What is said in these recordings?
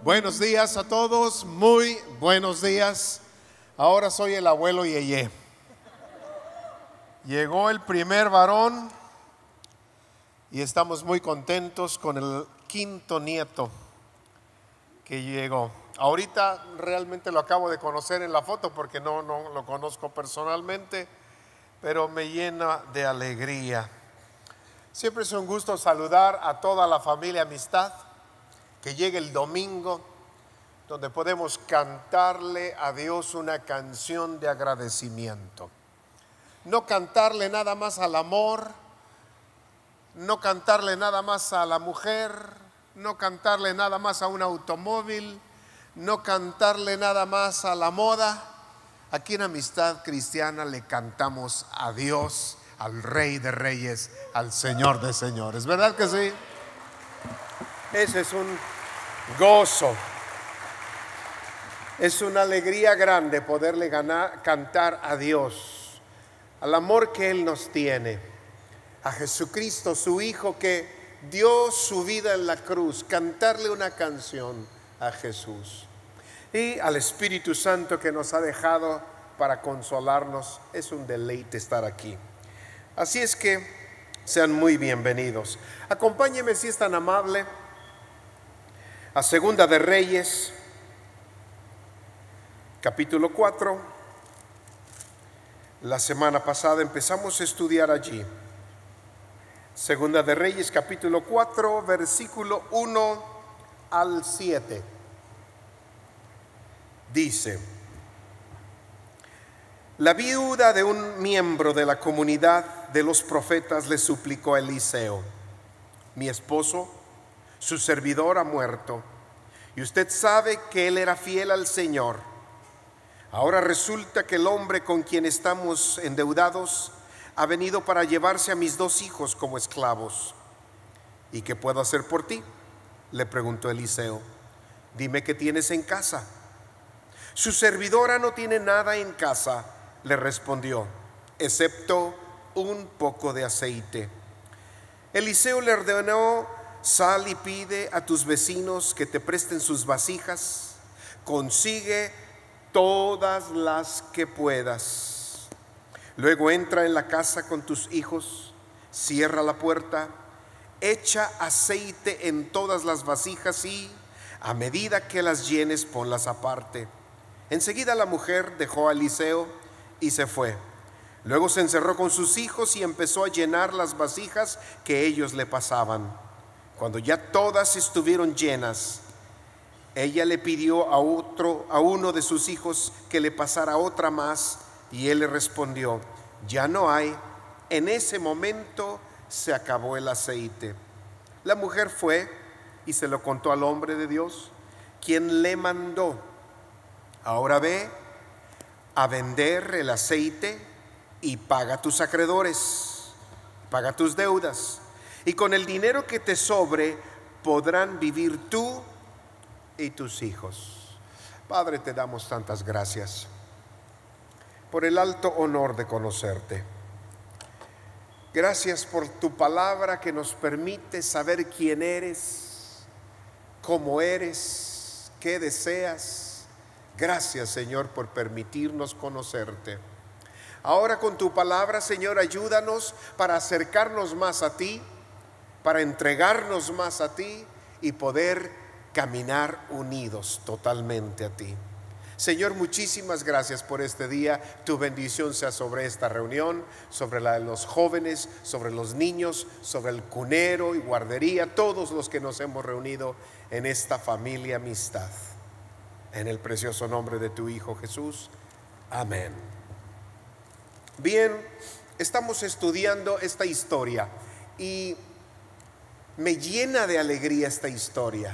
Buenos días a todos, muy buenos días. Ahora soy el abuelo Yeye. Llegó el primer varón y estamos muy contentos con el quinto nieto que llegó. Ahorita realmente lo acabo de conocer en la foto porque no lo conozco personalmente, pero me llena de alegría. Siempre es un gusto saludar a toda la familia Amistad que llegue el domingo, donde podemos cantarle a Dios una canción de agradecimiento. No cantarle nada más al amor, no cantarle nada más a la mujer, no cantarle nada más a un automóvil, no cantarle nada más a la moda. Aquí en Amistad Cristiana le cantamos a Dios, al Rey de Reyes, al Señor de Señores. ¿Verdad que sí? Ese es un gozo. Es una alegría grande poderle cantar a Dios, al amor que Él nos tiene, a Jesucristo, su Hijo, que dio su vida en la cruz, cantarle una canción a Jesús. Y al Espíritu Santo que nos ha dejado para consolarnos. Es un deleite estar aquí. Así es que sean muy bienvenidos. Acompáñeme, si es tan amable, a Segunda de Reyes, capítulo 4. La semana pasada empezamos a estudiar allí. Segunda de Reyes, capítulo 4, versículo 1 al 7. Dice: la viuda de un miembro de la comunidad de los profetas le suplicó a Eliseo: mi esposo, su servidor, ha muerto, y usted sabe que él era fiel al Señor. Ahora resulta que el hombre con quien estamos endeudados ha venido para llevarse a mis 2 hijos como esclavos. ¿Y qué puedo hacer por ti?, le preguntó Eliseo. Dime qué tienes en casa. Su servidora no tiene nada en casa, le respondió, excepto un poco de aceite. Eliseo le ordenó: sal y pide a tus vecinos que te presten sus vasijas, consigue todas las que puedas. Luego entra en la casa con tus hijos, cierra la puerta, echa aceite en todas las vasijas y, a medida que las llenes, ponlas aparte. Enseguida la mujer dejó a Eliseo y se fue. Luego se encerró con sus hijos y empezó a llenar las vasijas que ellos le pasaban. Cuando ya todas estuvieron llenas, ella le pidió a uno de sus hijos que le pasara otra más, y él le respondió: ya no hay. En ese momento se acabó el aceite. La mujer fue y se lo contó al hombre de Dios, quien le mandó: ahora ve a vender el aceite y paga tus acreedores, paga tus deudas, y con el dinero que te sobre podrán vivir tú y tus hijos. Padre, te damos tantas gracias por el alto honor de conocerte. Gracias por tu palabra que nos permite saber quién eres, cómo eres, qué deseas. Gracias, Señor, por permitirnos conocerte. Ahora, con tu palabra, Señor, ayúdanos para acercarnos más a ti, para entregarnos más a ti y poder caminar unidos totalmente a ti. Señor, muchísimas gracias por este día. Tu bendición sea sobre esta reunión, sobre la de los jóvenes, sobre los niños, sobre el cunero y guardería, todos los que nos hemos reunido en esta familia Amistad. En el precioso nombre de tu Hijo Jesús. Amén. Bien, estamos estudiando esta historia y me llena de alegría esta historia.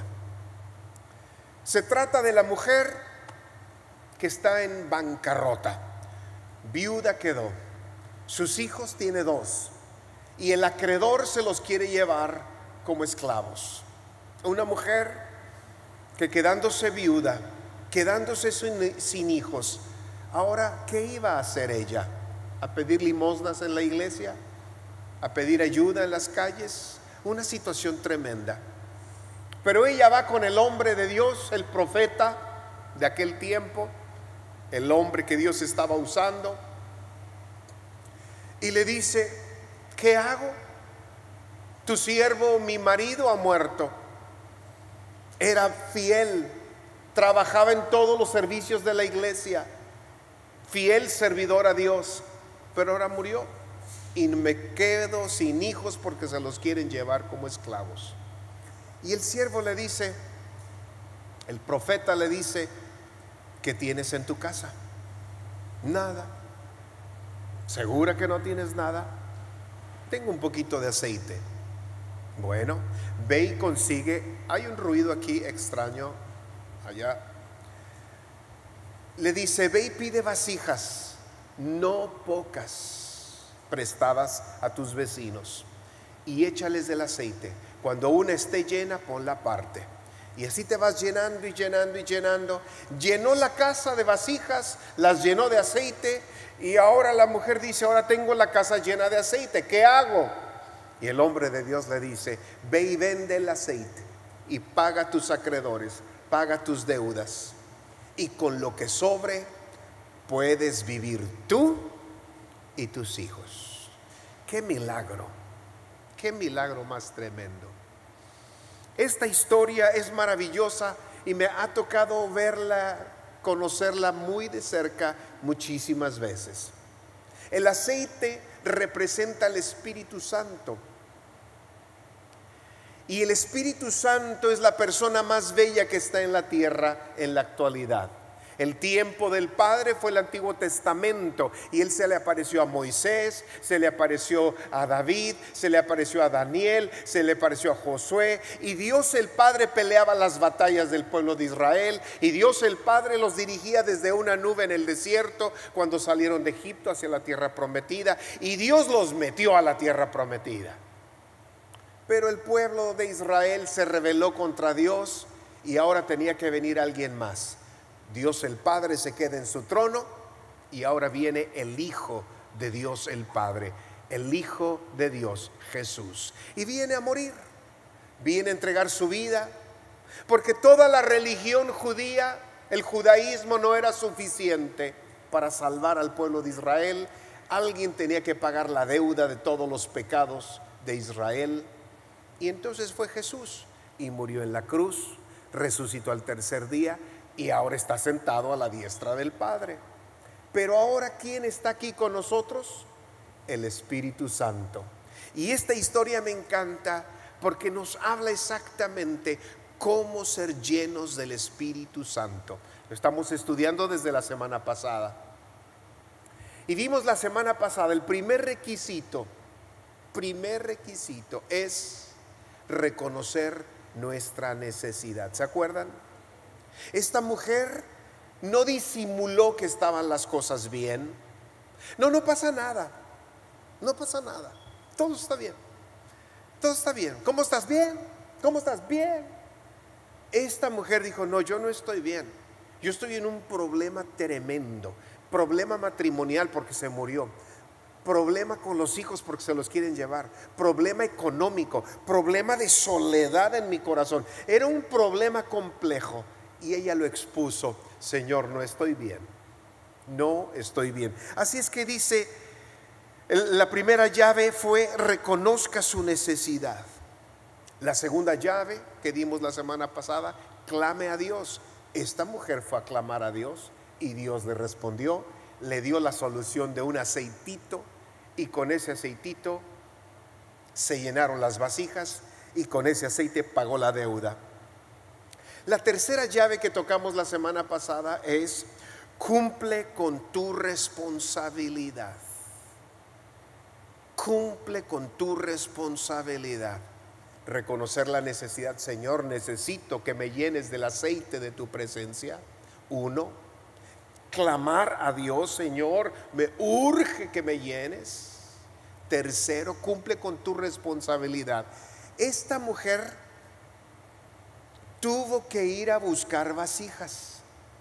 Se trata de la mujer que está en bancarrota, viuda quedó, sus hijos tiene 2 y el acreedor se los quiere llevar como esclavos. Una mujer que, quedándose viuda, quedándose sin hijos, ahora, ¿qué iba a hacer ella? ¿A pedir limosnas en la iglesia? ¿A pedir ayuda en las calles? Una situación tremenda. Pero ella va con el hombre de Dios, el profeta de aquel tiempo, el hombre que Dios estaba usando, y le dice: ¿qué hago? Tu siervo, mi marido, ha muerto. Era fiel, trabajaba en todos los servicios de la iglesia, fiel servidor a Dios, pero ahora murió y me quedo sin hijos porque se los quieren llevar como esclavos. Y el siervo le dice, el profeta le dice: ¿qué tienes en tu casa? Nada. ¿Segura que no tienes nada? Tengo un poquito de aceite. Bueno, ve y consigue. Hay un ruido aquí extraño allá. Le dice: ve y pide vasijas, no pocas, prestadas a tus vecinos, y échales del aceite. Cuando una esté llena, ponla aparte. Y así te vas llenando y llenando y llenando. Llenó la casa de vasijas, las llenó de aceite. Y ahora la mujer dice: ahora tengo la casa llena de aceite, ¿qué hago? Y el hombre de Dios le dice: ve y vende el aceite y paga a tus acreedores, paga tus deudas, y con lo que sobre puedes vivir tú y tus hijos. ¡Qué milagro! ¡Qué milagro más tremendo! Esta historia es maravillosa y me ha tocado verla, conocerla muy de cerca muchísimas veces. El aceite representa al Espíritu Santo, y el Espíritu Santo es la persona más bella que está en la tierra en la actualidad. El tiempo del Padre fue el Antiguo Testamento, y Él se le apareció a Moisés, se le apareció a David, se le apareció a Daniel, se le apareció a Josué, y Dios el Padre peleaba las batallas del pueblo de Israel, y Dios el Padre los dirigía desde una nube en el desierto cuando salieron de Egipto hacia la tierra prometida, y Dios los metió a la tierra prometida. Pero el pueblo de Israel se rebeló contra Dios, y ahora tenía que venir alguien más. Dios el Padre se queda en su trono, y ahora viene el Hijo de Dios el Padre, el Hijo de Dios, Jesús, y viene a morir, viene a entregar su vida, porque toda la religión judía, el judaísmo, no era suficiente para salvar al pueblo de Israel. Alguien tenía que pagar la deuda de todos los pecados de Israel, y entonces fue Jesús y murió en la cruz, resucitó al tercer día, y ahora está sentado a la diestra del Padre. Pero ahora, ¿quién está aquí con nosotros? El Espíritu Santo. Y esta historia me encanta porque nos habla exactamente cómo ser llenos del Espíritu Santo. Lo estamos estudiando desde la semana pasada. Y vimos la semana pasada, el primer requisito es reconocer nuestra necesidad. ¿Se acuerdan? Esta mujer no disimuló que estaban las cosas bien. No pasa nada. No pasa nada. Todo está bien. Todo está bien. ¿Cómo estás? Bien. ¿Cómo estás? Bien. Esta mujer dijo: no, yo no estoy bien. Yo estoy en un problema tremendo. Problema matrimonial porque se murió. Problema con los hijos porque se los quieren llevar. Problema económico. Problema de soledad en mi corazón. Era un problema complejo. Y ella lo expuso: Señor, no estoy bien. No estoy bien. Así es que dice, la primera llave fue: reconozca su necesidad. La segunda llave que dimos la semana pasada: clame a Dios. Esta mujer fue a clamar a Dios y Dios le respondió, le dio la solución de un aceitito, y con ese aceitito se llenaron las vasijas, y con ese aceite pagó la deuda. La tercera llave que tocamos la semana pasada es: cumple con tu responsabilidad. Cumple con tu responsabilidad. Reconocer la necesidad: Señor, necesito que me llenes del aceite de tu presencia. 1. Clamar a Dios: Señor, me urge que me llenes. 3. Cumple con tu responsabilidad. Esta mujer tuvo que ir a buscar vasijas.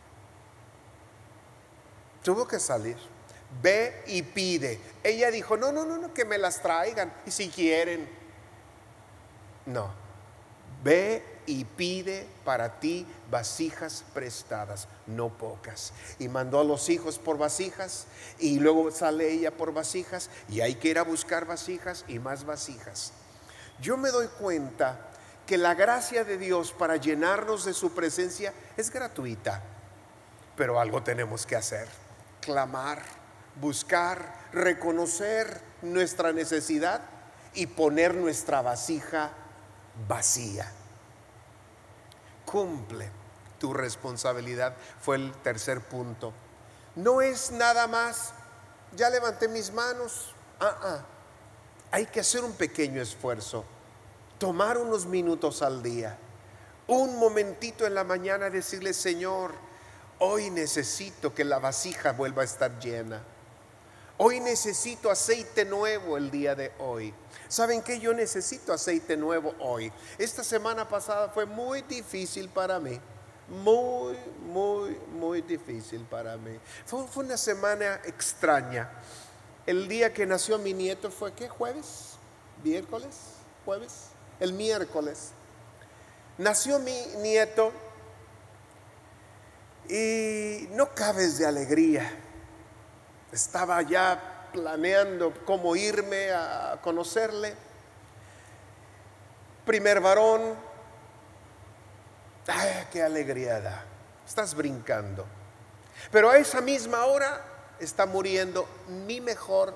Tuvo que salir. Ve y pide. Ella dijo: no, que me las traigan, y si quieren. No. Ve y pide para ti vasijas prestadas, no pocas. Y mandó a los hijos por vasijas, y luego sale ella por vasijas, y hay que ir a buscar vasijas y más vasijas. Yo me doy cuenta que la gracia de Dios para llenarnos de su presencia es gratuita, pero algo tenemos que hacer: clamar, buscar, reconocer nuestra necesidad y poner nuestra vasija vacía. Cumple tu responsabilidad, fue el tercer punto. No es nada más, ya levanté mis manos. Hay que hacer un pequeño esfuerzo, tomar unos minutos al día, un momentito en la mañana, decirle: Señor, hoy necesito que la vasija vuelva a estar llena. Hoy necesito aceite nuevo el día de hoy. ¿Saben qué? Yo necesito aceite nuevo hoy. Esta semana pasada fue muy difícil para mí. Muy difícil para mí. Fue una semana extraña. El día que nació mi nieto fue, ¿qué? ¿Jueves? ¿Miércoles? ¿Jueves? El miércoles. Nació mi nieto y no cabes de alegría. Estaba ya planeando cómo irme a conocerle. Primer varón. ¡Ay, qué alegría da! Estás brincando. Pero a esa misma hora está muriendo mi mejor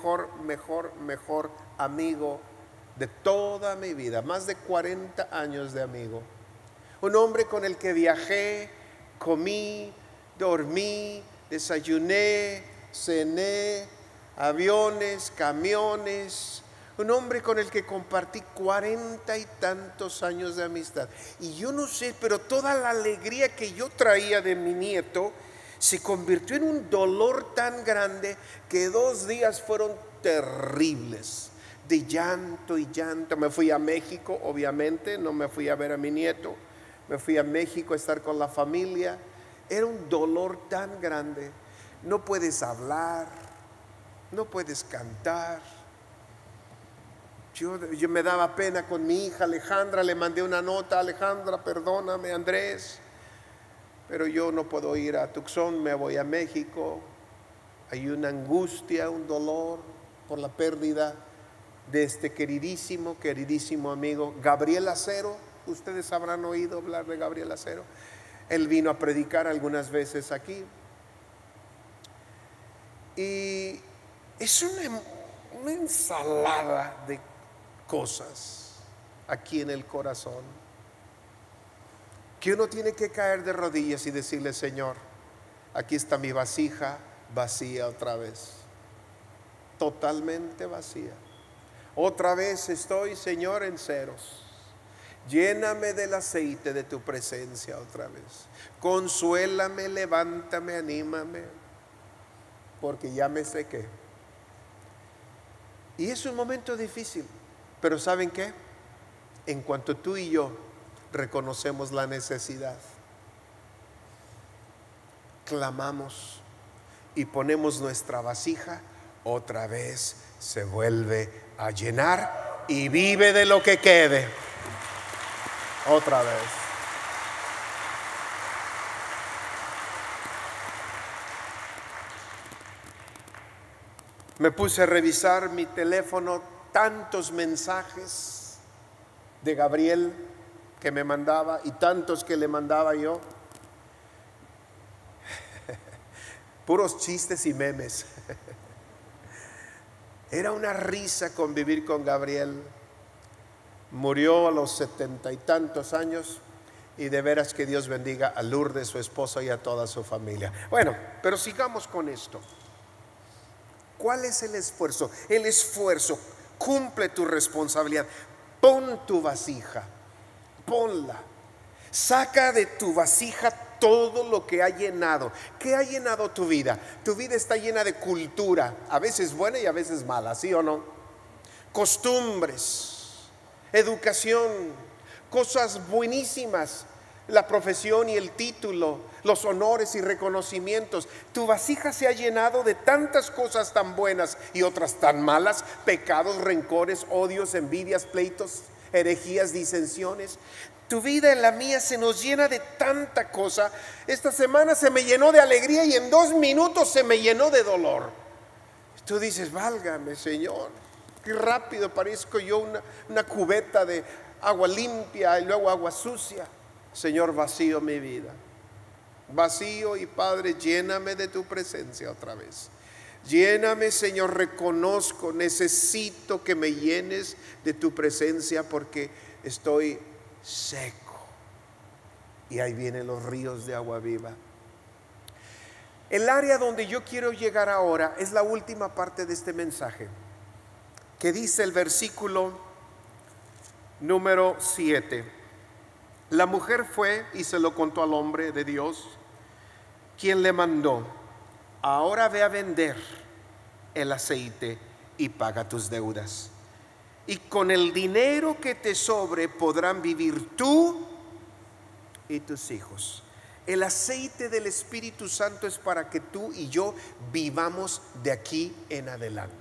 amigo de toda mi vida. Más de 40 años de amigo. Un hombre con el que viajé, comí, dormí, desayuné, cené, aviones, camiones. Un hombre con el que compartí 40 y tantos años de amistad. Y yo no sé, pero toda la alegría que yo traía de mi nieto se convirtió en un dolor tan grande que 2 días fueron terribles, de llanto y llanto. Me fui a México, obviamente, no me fui a ver a mi nieto. Me fui a México a estar con la familia. Era un dolor tan grande. No puedes hablar, no puedes cantar. Yo me daba pena con mi hija Alejandra, le mandé una nota: Alejandra, perdóname, Andrés, pero yo no puedo ir a Tucson, me voy a México. Hay una angustia, un dolor por la pérdida de este queridísimo amigo Gabriel Acero. Ustedes habrán oído hablar de Gabriel Acero. Él vino a predicar algunas veces aquí. Y es una ensalada de cosas aquí en el corazón, que uno tiene que caer de rodillas y decirle: Señor, aquí está mi vasija vacía otra vez, totalmente vacía. Otra vez estoy, Señor, en ceros. Lléname del aceite de tu presencia otra vez. Consuélame, levántame, anímame, porque ya me sequé. Y es un momento difícil, pero ¿saben qué? En cuanto tú y yo reconocemos la necesidad, clamamos y ponemos nuestra vasija, otra vez se vuelve a llenar y vive de lo que quede. Otra vez. Me puse a revisar mi teléfono, tantos mensajes de Gabriel que me mandaba y tantos que le mandaba yo. Puros chistes y memes. Era una risa convivir con Gabriel. Murió a los 70 y tantos años, y de veras que Dios bendiga a Lourdes, su esposo, y a toda su familia. Bueno, pero sigamos con esto. ¿Cuál es el esfuerzo? El esfuerzo, cumple tu responsabilidad. Pon tu vasija, ponla. Saca de tu vasija todo lo que ha llenado. ¿Qué ha llenado tu vida? Tu vida está llena de cultura, a veces buena y a veces mala, ¿sí o no? Costumbres, educación, cosas buenísimas, la profesión y el título, los honores y reconocimientos. Tu vasija se ha llenado de tantas cosas tan buenas y otras tan malas: pecados, rencores, odios, envidias, pleitos, herejías, disensiones. Tu vida y la mía se nos llena de tanta cosa. Esta semana se me llenó de alegría y en 2 minutos se me llenó de dolor. Tú dices, válgame, Señor, qué rápido parezco yo una cubeta de agua limpia y luego agua sucia. Señor, vacío mi vida. Vacío, y Padre, lléname de tu presencia otra vez. Lléname, Señor, reconozco, necesito que me llenes de tu presencia porque estoy seco. Y ahí vienen los ríos de agua viva. El área donde yo quiero llegar ahora es la última parte de este mensaje, que dice el versículo número 7. La mujer fue y se lo contó al hombre de Dios, quien le mandó: ahora ve a vender el aceite y paga tus deudas, y con el dinero que te sobre podrán vivir tú y tus hijos. El aceite del Espíritu Santo es para que tú y yo vivamos de aquí en adelante.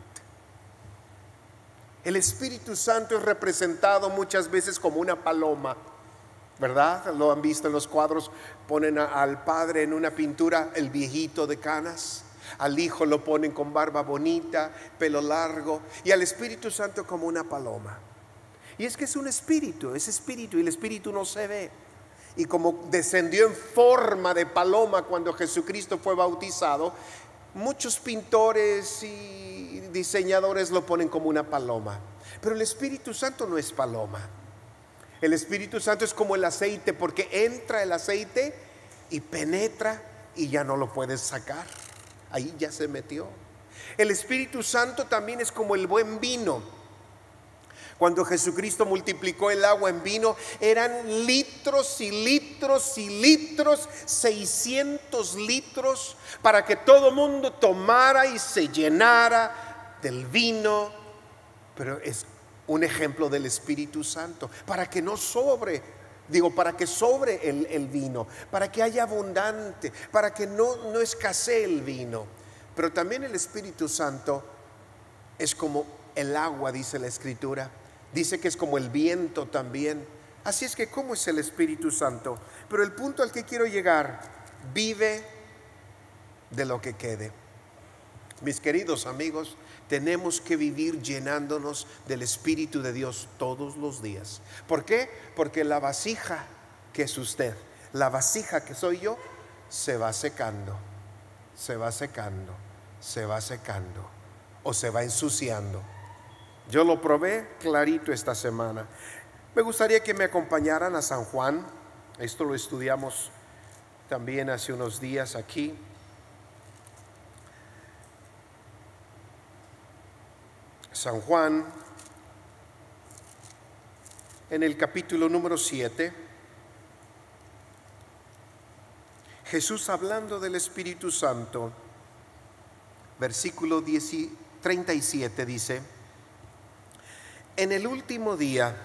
El Espíritu Santo es representado muchas veces como una paloma, ¿verdad? Lo han visto en los cuadros. Ponen al padre en una pintura, el viejito de canas. Al hijo lo ponen con barba bonita, pelo largo, y al Espíritu Santo como una paloma. Y es que es un espíritu, es espíritu, y el espíritu no se ve. Y como descendió en forma de paloma cuando Jesucristo fue bautizado, muchos pintores y diseñadores lo ponen como una paloma. Pero el Espíritu Santo no es paloma. El Espíritu Santo es como el aceite, porque entra el aceite y penetra y ya no lo puedes sacar. Ahí ya se metió. El Espíritu Santo también es como el buen vino. Cuando Jesucristo multiplicó el agua en vino, eran litros y litros y litros, 600 litros, para que todo mundo tomara y se llenara del vino. Pero es un ejemplo del Espíritu Santo, para que no sobre, para que sobre el vino, para que haya abundante, para que no escasee el vino. Pero también el Espíritu Santo es como el agua, dice la Escritura. Dice que es como el viento también. Así es que, ¿cómo es el Espíritu Santo? Pero el punto al que quiero llegar: vive de lo que quede. Mis queridos amigos, tenemos que vivir llenándonos del Espíritu de Dios todos los días. ¿Por qué? Porque la vasija que es usted, la vasija que soy yo, se va secando, se va secando, se va secando, o se va ensuciando. Yo lo probé clarito esta semana. Me gustaría que me acompañaran a San Juan. Esto lo estudiamos también hace unos días aquí. San Juan, en el capítulo número 7, Jesús hablando del Espíritu Santo, versículo 37 dice: en el último día,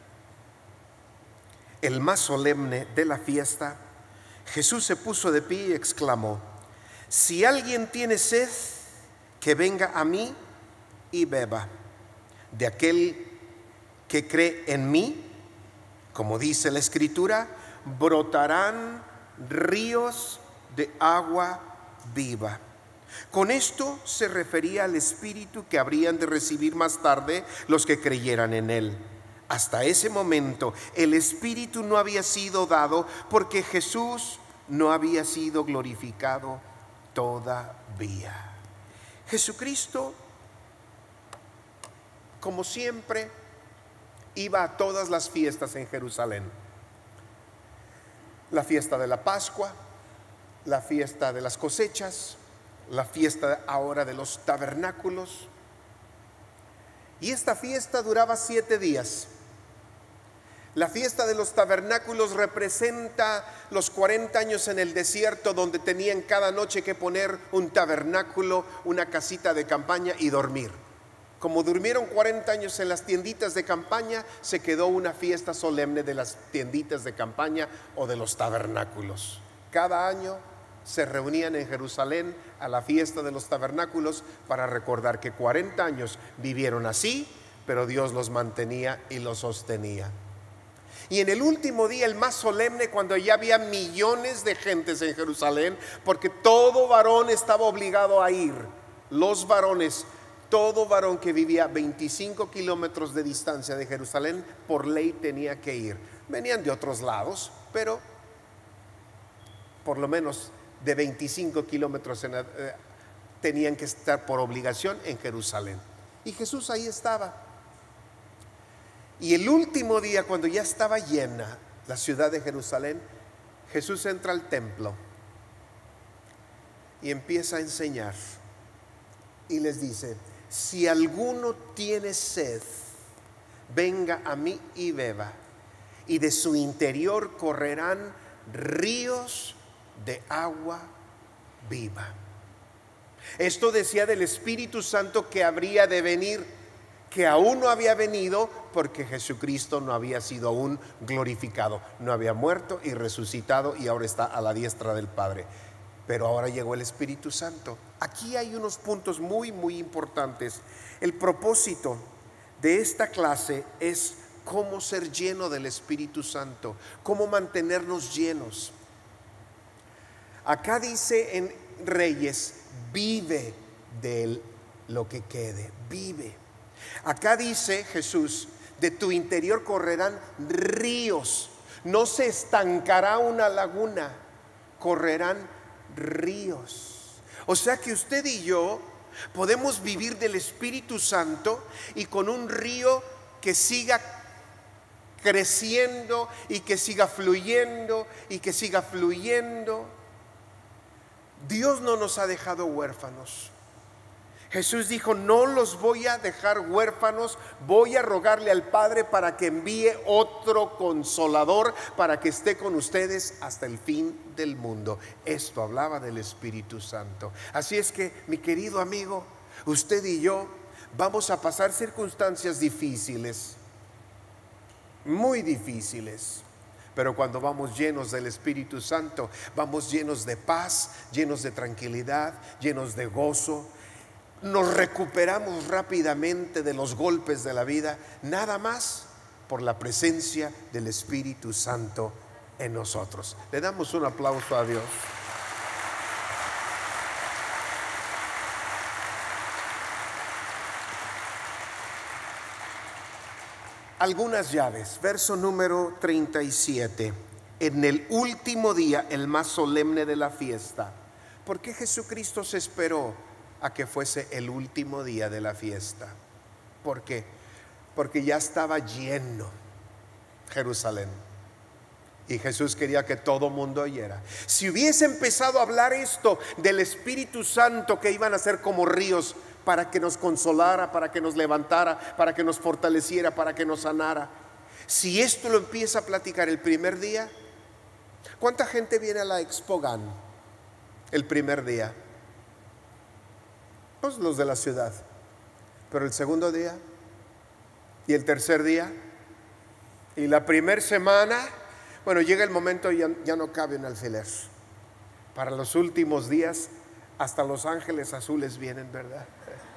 el más solemne de la fiesta, Jesús se puso de pie y exclamó: si alguien tiene sed, que venga a mí y beba. De aquel que cree en mí, como dice la Escritura, brotarán ríos de agua viva. Con esto se refería al Espíritu que habrían de recibir más tarde los que creyeran en Él. Hasta ese momento el Espíritu no había sido dado porque Jesús no había sido glorificado todavía. Jesucristo, como siempre, iba a todas las fiestas en Jerusalén. La fiesta de la Pascua, la fiesta de las cosechas, la fiesta ahora de los tabernáculos. Y esta fiesta duraba 7 días. La fiesta de los tabernáculos representa los 40 años en el desierto, donde tenían cada noche que poner un tabernáculo, una casita de campaña, y dormir. Como durmieron 40 años en las tienditas de campaña, se quedó una fiesta solemne de las tienditas de campaña o de los tabernáculos. Cada año se reunían en Jerusalén a la fiesta de los tabernáculos para recordar que 40 años vivieron así, pero Dios los mantenía y los sostenía. Y en el último día, el más solemne, cuando ya había millones de gentes en Jerusalén, porque todo varón estaba obligado a ir, los varones, todo varón que vivía 25 kilómetros de distancia de Jerusalén, por ley tenía que ir. Venían de otros lados, pero por lo menos de 25 kilómetros tenían que estar por obligación en Jerusalén. Y Jesús ahí estaba. Y el último día, cuando ya estaba llena la ciudad de Jerusalén, Jesús entra al templo y empieza a enseñar. Y les dice: si alguno tiene sed, venga a mí y beba, y de su interior correrán ríos de agua viva. Esto decía del Espíritu Santo que habría de venir, que aún no había venido porque Jesucristo no había sido aún glorificado, no había muerto y resucitado y ahora está a la diestra del Padre. Pero ahora llegó el Espíritu Santo. Aquí hay unos puntos muy importantes. El propósito de esta clase es cómo ser lleno del Espíritu Santo, cómo mantenernos llenos. Acá dice en Reyes: vive de lo que quede, vive. Acá dice Jesús: de tu interior correrán ríos. No se estancará una laguna, correrán ríos. O sea que usted y yo podemos vivir del Espíritu Santo y con un río que siga creciendo y que siga fluyendo y que siga fluyendo. Dios no nos ha dejado huérfanos. Jesús dijo: no los voy a dejar huérfanos, voy a rogarle al Padre para que envíe otro consolador para que esté con ustedes hasta el fin del mundo. Esto hablaba del Espíritu Santo. Así es que, mi querido amigo, usted y yo vamos a pasar circunstancias difíciles, muy difíciles. Pero cuando vamos llenos del Espíritu Santo, vamos llenos de paz, llenos de tranquilidad, llenos de gozo. Nos recuperamos rápidamente de los golpes de la vida, nada más por la presencia del Espíritu Santo en nosotros. Le damos un aplauso a Dios. Algunas llaves. Verso número 37. En el último día, el más solemne de la fiesta. ¿Por qué Jesucristo se esperó a que fuese el último día de la fiesta? ¿Por qué? Porque ya estaba lleno Jerusalén y Jesús quería que todo mundo oyera. Si hubiese empezado a hablar esto del Espíritu Santo, que iban a ser como ríos para que nos consolara, para que nos levantara, para que nos fortaleciera, para que nos sanara, si esto lo empieza a platicar el primer día, ¿cuánta gente viene a la Expogan el primer día? Pues los de la ciudad. Pero el segundo día y el tercer día y la primera semana, bueno, llega el momento y ya no cabe un alfiler. Para los últimos días hasta los ángeles azules vienen, ¿verdad?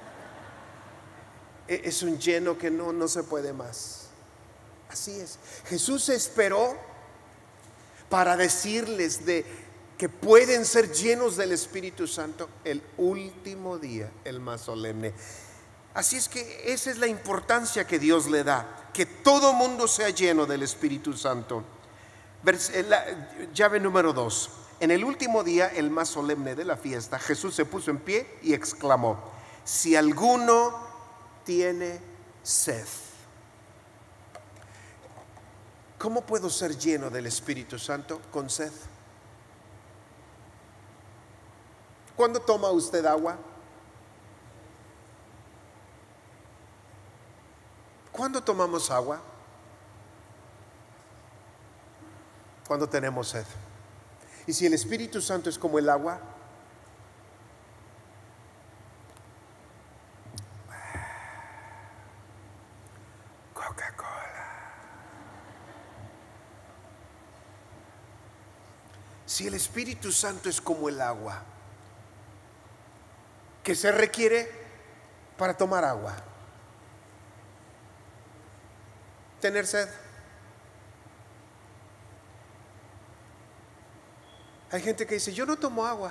Es un lleno que no se puede más. Así es. Jesús esperó para decirles que pueden ser llenos del Espíritu Santo el último día, el más solemne. Así es que esa es la importancia que Dios le da, que todo mundo sea lleno del Espíritu Santo. Llave número 2. En el último día, el más solemne de la fiesta, Jesús se puso en pie y exclamó: si alguno tiene sed. ¿Cómo puedo ser lleno del Espíritu Santo? Con sed. ¿Cuándo toma usted agua? ¿Cuándo tomamos agua? Cuando tenemos sed. Y si el Espíritu Santo es como el agua, Coca-Cola. Si el Espíritu Santo es como el agua, ¿qué se requiere para tomar agua? tener sed. Hay gente que dice, yo no tomo agua.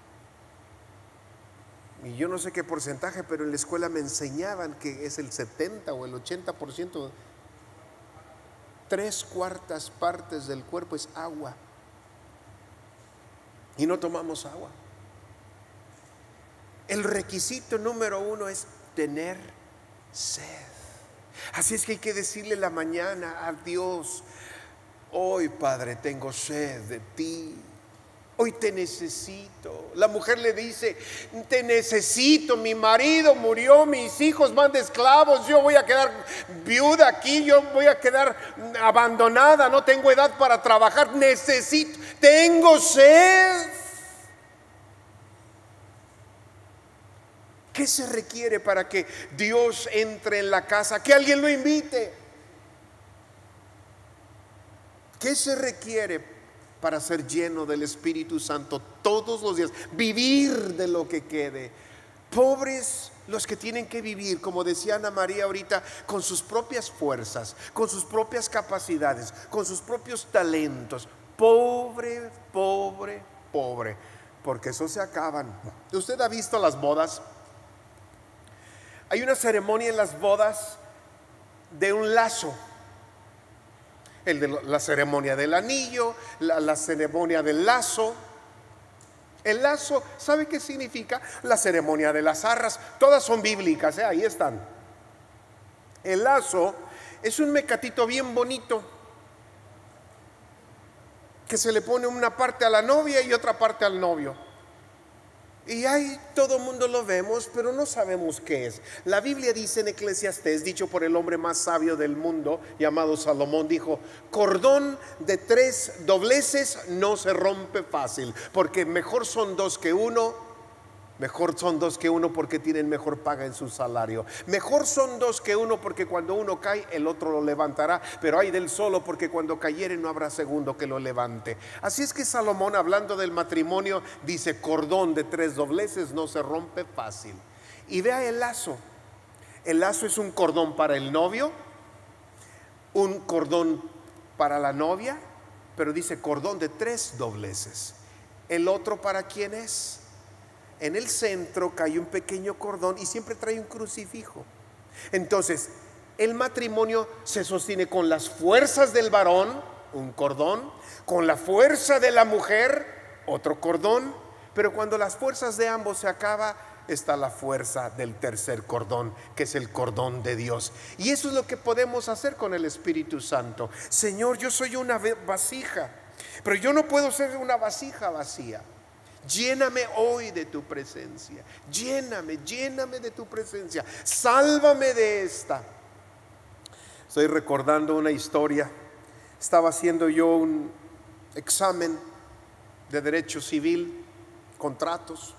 Y yo no sé qué porcentaje, pero en la escuela me enseñaban que es el 70 o el 80%, 3/4 partes del cuerpo es agua. Y no tomamos agua. El requisito número 1 es tener sed. Así es que hay que decirle la mañana a Dios: hoy, Padre, tengo sed de ti. Hoy te necesito. La mujer le dice: te necesito, mi marido murió, mis hijos van de esclavos, yo voy a quedar viuda aquí, yo voy a quedar abandonada, no tengo edad para trabajar, necesito, tengo sed. ¿Qué se requiere para que Dios entre en la casa? Que alguien lo invite. ¿Qué se requiere para ser lleno del Espíritu Santo todos los días? Vivir de lo que quede. Pobres los que tienen que vivir, como decía Ana María ahorita, con sus propias fuerzas, con sus propias capacidades, con sus propios talentos. Pobre, pobre, pobre, porque eso se acaban. ¿Usted ha visto las bodas? Hay una ceremonia en las bodas de un lazo. La ceremonia del anillo, la ceremonia del lazo. El lazo, ¿sabe qué significa? La ceremonia de las arras. Todas son bíblicas, ahí están. El lazo es un mecatito bien bonito que se le pone una parte a la novia y otra parte al novio. Y ahí todo el mundo lo vemos, pero no sabemos qué es. La Biblia dice en Eclesiastés, dicho por el hombre más sabio del mundo, llamado Salomón, dijo: cordón de 3 dobleces no se rompe fácil, porque mejor son 2 que 1. Mejor son 2 que 1 porque tienen mejor paga en su salario. Mejor son 2 que 1 porque cuando uno cae el otro lo levantará. Pero hay del solo porque cuando cayere no habrá segundo que lo levante. Así es que Salomón, hablando del matrimonio, dice: cordón de 3 dobleces no se rompe fácil. Y vea el lazo. El lazo es un cordón para el novio, un cordón para la novia, pero dice cordón de 3 dobleces. ¿El otro para quién es? En el centro cae un pequeño cordón y siempre trae un crucifijo. Entonces, el matrimonio se sostiene con las fuerzas del varón, un cordón, con la fuerza de la mujer, otro cordón, pero cuando las fuerzas de ambos se acaban, está la fuerza del tercer cordón, que es el cordón de Dios. Y eso es lo que podemos hacer con el Espíritu Santo. Señor, yo soy una vasija, pero yo no puedo ser una vasija vacía. Lléname hoy de tu presencia. Lléname de tu presencia. Sálvame de esta. Estoy recordando una historia. Estaba haciendo yo un examen de derecho civil, contratos,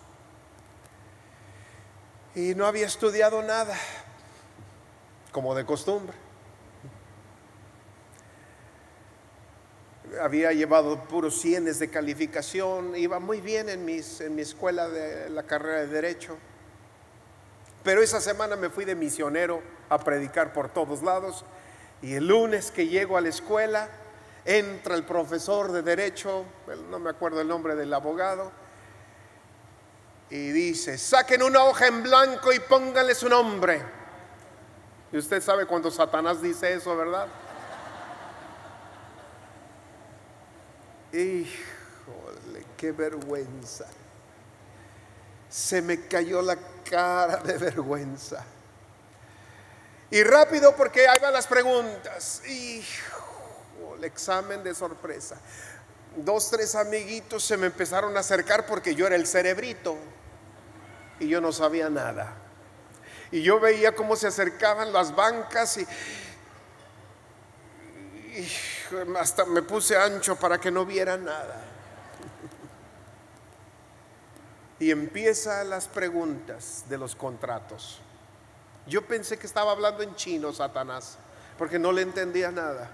y no había estudiado nada, como de costumbre. Había llevado puros 100 de calificación, iba muy bien en mi escuela de la carrera de Derecho. Pero esa semana me fui de misionero a predicar por todos lados. Y el lunes que llego a la escuela, entra el profesor de Derecho, no me acuerdo el nombre del abogado, y dice: saquen una hoja en blanco y pónganle su nombre. Y usted sabe cuando Satanás dice eso, ¿verdad? Híjole, qué vergüenza. Se me cayó la cara de vergüenza. Y rápido, porque ahí van las preguntas. Híjole, examen de sorpresa. 2, 3 amiguitos se me empezaron a acercar porque yo era el cerebrito y yo no sabía nada. Y yo veía cómo se acercaban las bancas y hasta me puse ancho para que no viera nada. Y empiezan las preguntas de los contratos. Yo pensé que estaba hablando en chino Satanás, porque no le entendía nada.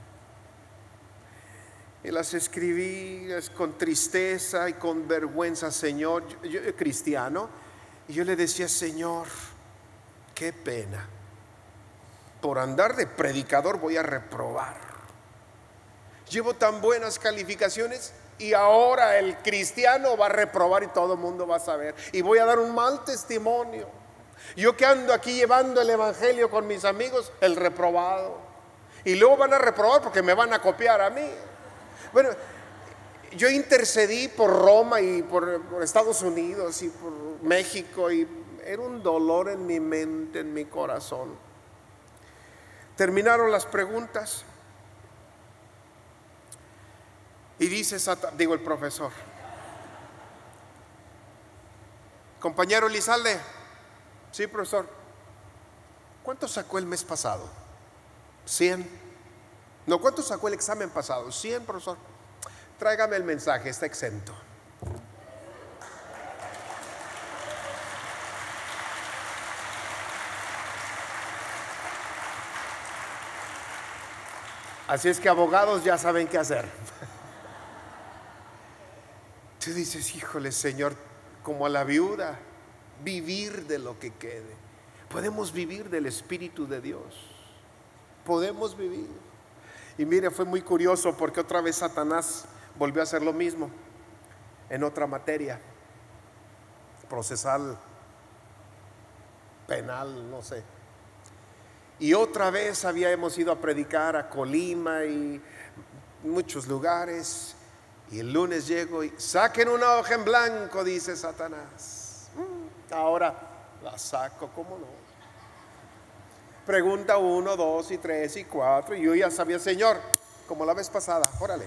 Y las escribí con tristeza y con vergüenza, Señor. Yo cristiano, y yo le decía: Señor, qué pena. por andar de predicador voy a reprobar. Llevo tan buenas calificaciones y ahora el cristiano va a reprobar y todo el mundo va a saber. Y voy a dar un mal testimonio. Yo que ando aquí llevando el evangelio con mis amigos, el reprobado. Y luego van a reprobar porque me van a copiar a mí. Bueno, yo intercedí por Roma y por Estados Unidos y por México, y era un dolor en mi mente, en mi corazón. Terminaron las preguntas y dice el profesor: compañero Elizalde. Sí, profesor. ¿Cuánto sacó el mes pasado? 100. No, ¿cuánto sacó el examen pasado? 100, profesor. Tráigame el mensaje, está exento. Así es que abogados ya saben qué hacer. Tú dices: híjole, Señor, como a la viuda, vivir de lo que quede. Podemos vivir del Espíritu de Dios. Podemos vivir. Y mire, fue muy curioso porque otra vez Satanás volvió a hacer lo mismo en otra materia procesal, penal, no sé. Y otra vez habíamos ido a predicar a Colima y muchos lugares. Y el lunes llego y saquen una hoja en blanco, dice Satanás. Ahora la saco, ¿cómo no? Pregunta 1, 2 y 3 y 4. Y yo ya sabía: Señor, como la vez pasada, órale.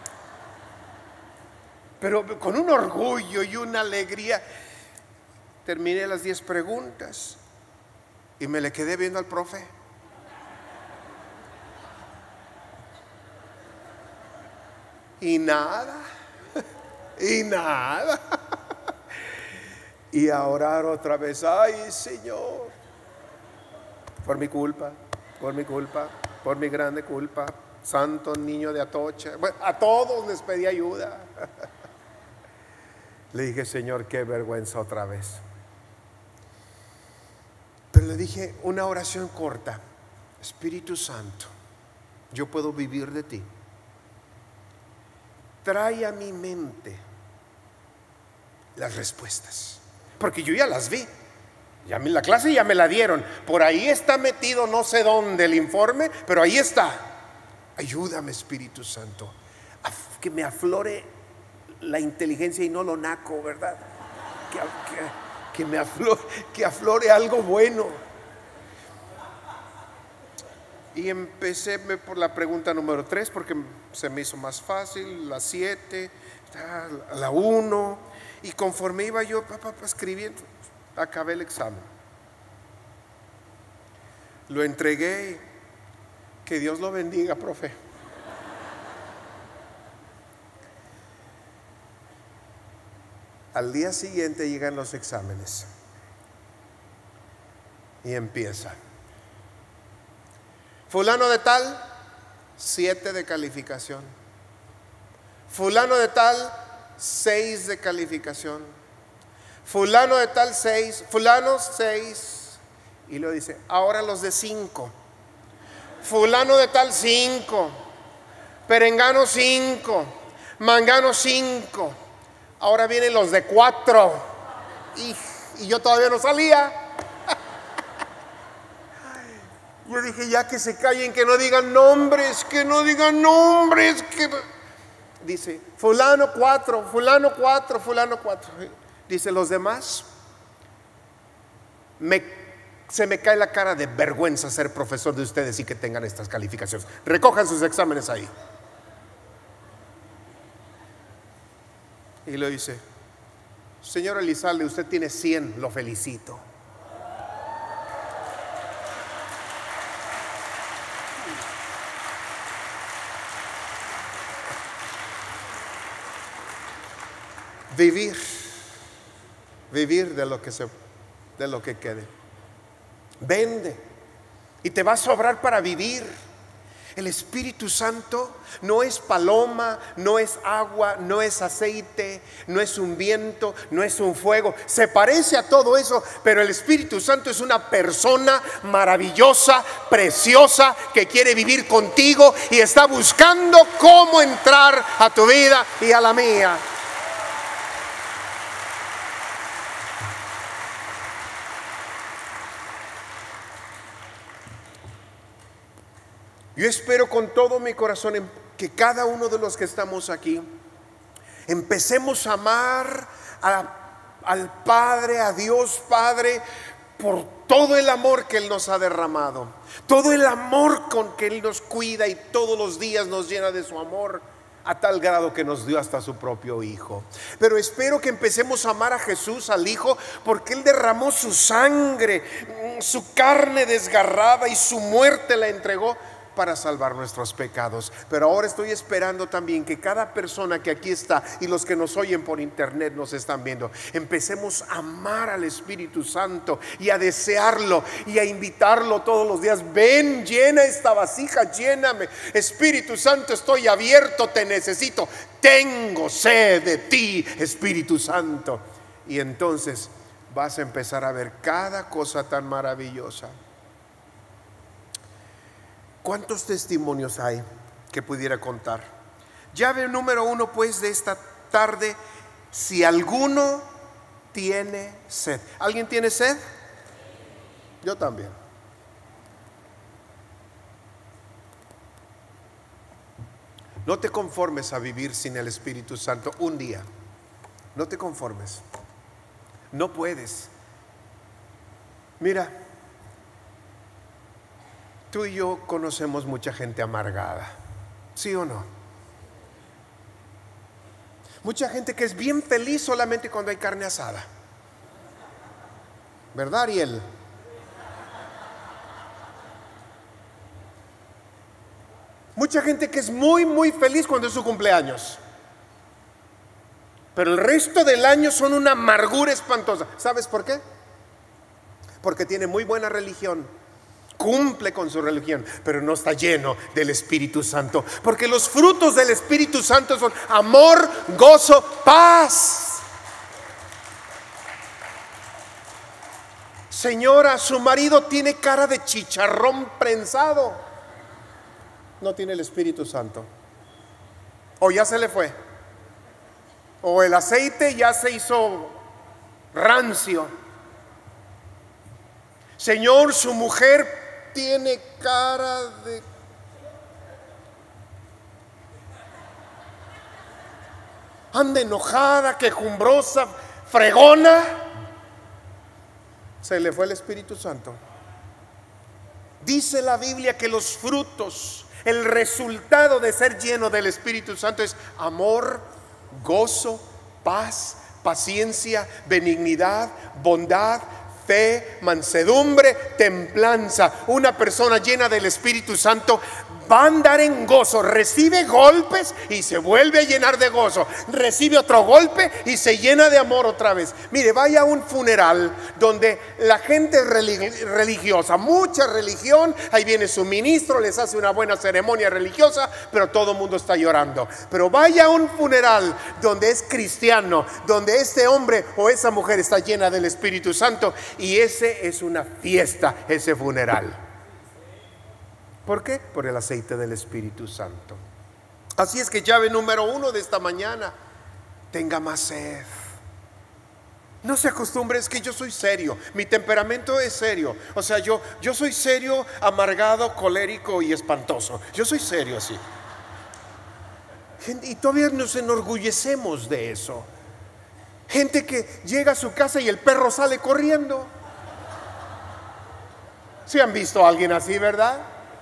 Pero con un orgullo y una alegría terminé las 10 preguntas y me le quedé viendo al profe. Y nada. Y nada. Y a orar otra vez: ay, Señor, por mi culpa, por mi culpa, por mi grande culpa, santo niño de Atocha. Bueno, a todos les pedí ayuda. Le dije: Señor, qué vergüenza otra vez. Pero le dije una oración corta: Espíritu Santo, yo puedo vivir de ti. Trae a mi mente las respuestas, porque yo ya las vi. Ya la clase ya me la dieron. Por ahí está metido no sé dónde el informe, pero ahí está. Ayúdame, Espíritu Santo, a que me aflore la inteligencia y no lo naco, ¿verdad? Que aflore algo bueno. Y empecé por la pregunta número 3 porque se me hizo más fácil. La 7, la 1. Y conforme iba yo escribiendo, acabé el examen. Lo entregué. Que Dios lo bendiga, profe. Al día siguiente llegan los exámenes y empieza: fulano de tal, 7 de calificación. Fulano de tal, 6 de calificación. Fulano de tal, 6. Fulano, 6. Y luego dice: ahora los de 5. Fulano de tal, 5. Perengano, 5. Mangano, 5. Ahora vienen los de 4. Y yo todavía no salía. Yo dije: ya que se callen, que no digan nombres, que no digan nombres. Dice: fulano 4, fulano 4, fulano 4. Dice: los demás, se me cae la cara de vergüenza ser profesor de ustedes y que tengan estas calificaciones. Recojan sus exámenes ahí. Y le dice: señor Elizalde, usted tiene 100, lo felicito. Vivir de lo que quede. Vende y te va a sobrar para vivir. El Espíritu Santo no es paloma, no es agua, no es aceite, no es un viento, no es un fuego. Se parece a todo eso, pero el Espíritu Santo es una persona maravillosa, preciosa, que quiere vivir contigo y está buscando cómo entrar a tu vida y a la mía. Yo espero con todo mi corazón que cada uno de los que estamos aquí empecemos a amar al Padre, a Dios Padre, por todo el amor que Él nos ha derramado, todo el amor con que Él nos cuida y todos los días nos llena de su amor, a tal grado que nos dio hasta su propio Hijo. Pero espero que empecemos a amar a Jesús, al Hijo, porque Él derramó su sangre, su carne desgarrada, y su muerte la entregó para salvar nuestros pecados. Pero ahora estoy esperando también que cada persona que aquí está y los que nos oyen por internet, nos están viendo, empecemos a amar al Espíritu Santo y a desearlo y a invitarlo todos los días. Ven, llena esta vasija, lléname. Espíritu Santo, estoy abierto, te necesito, tengo sed de ti, Espíritu Santo. Y entonces vas a empezar a ver cada cosa tan maravillosa. ¿Cuántos testimonios hay que pudiera contar? Llave número 1 pues de esta tarde: si alguno tiene sed. ¿Alguien tiene sed? Yo también. No te conformes a vivir sin el Espíritu Santo un día. No te conformes. No puedes. Mira, tú y yo conocemos mucha gente amargada, ¿sí o no? Mucha gente que es bien feliz solamente cuando hay carne asada, ¿verdad, Ariel? Mucha gente que es muy, muy feliz cuando es su cumpleaños, pero el resto del año son una amargura espantosa. ¿Sabes por qué? Porque tiene muy buena religión, cumple con su religión, pero no está lleno del Espíritu Santo. Porque los frutos del Espíritu Santo son amor, gozo, paz. Señora, su marido tiene cara de chicharrón prensado. No tiene el Espíritu Santo. O ya se le fue. O el aceite ya se hizo rancio. Señor, su mujer tiene cara de... anda enojada, quejumbrosa, fregona. Se le fue el Espíritu Santo. Dice la Biblia que los frutos, el resultado de ser lleno del Espíritu Santo es amor, gozo, paz, paciencia, benignidad, bondad, fe, mansedumbre, templanza. Una persona llena del Espíritu Santo va a andar en gozo. Recibe golpes y se vuelve a llenar de gozo. Recibe otro golpe y se llena de amor otra vez. Mire, vaya a un funeral donde la gente es religiosa, mucha religión. Ahí viene su ministro, les hace una buena ceremonia religiosa, pero todo el mundo está llorando. Pero vaya a un funeral donde es cristiano, donde este hombre o esa mujer está llena del Espíritu Santo, y ese es una fiesta, ese funeral. ¿Por qué? Por el aceite del Espíritu Santo. Así es que llave número 1 de esta mañana: tenga más sed. No se acostumbre, es que yo soy serio, mi temperamento es serio. O sea, yo soy serio, amargado, colérico y espantoso. Yo soy serio así. Y todavía nos enorgullecemos de eso. Gente que llega a su casa y el perro sale corriendo. ¿Sí han visto a alguien así, verdad?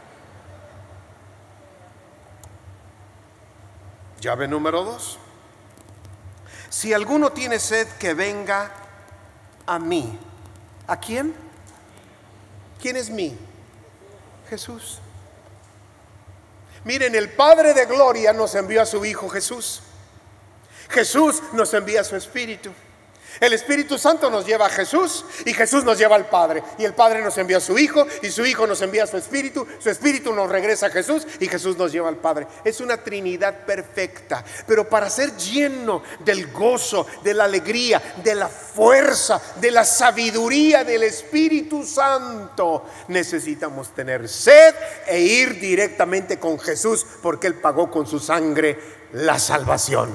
Llave número 2: si alguno tiene sed, que venga a mí. ¿A quién? ¿Quién es mí? Jesús. Miren, el Padre de gloria nos envió a su Hijo Jesús. Jesús nos envía a su Espíritu. El Espíritu Santo nos lleva a Jesús y Jesús nos lleva al Padre. Y el Padre nos envía a su Hijo y su Hijo nos envía a su Espíritu nos regresa a Jesús y Jesús nos lleva al Padre. Es una Trinidad perfecta. Pero para ser lleno del gozo, de la alegría, de la fuerza, de la sabiduría del Espíritu Santo, necesitamos tener sed e ir directamente con Jesús, porque Él pagó con su sangre la salvación.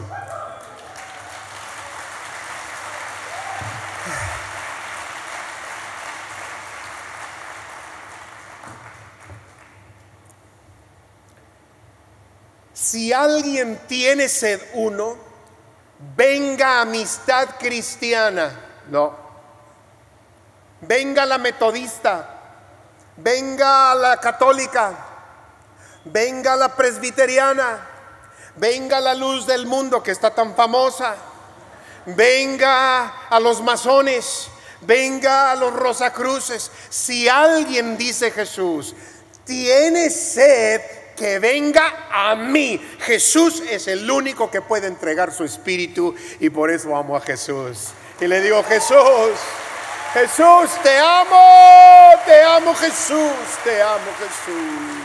Si alguien tiene sed, venga a Amistad Cristiana. No. Venga a la metodista. Venga a la católica. Venga a la presbiteriana. Venga a la Luz del Mundo, que está tan famosa. Venga a los masones. Venga a los Rosacruces. Si alguien, dice Jesús, tiene sed, que venga a mí. Jesús es el único que puede entregar su espíritu, y por eso amo a Jesús. Y le digo: Jesús, Jesús, te amo Jesús, te amo Jesús.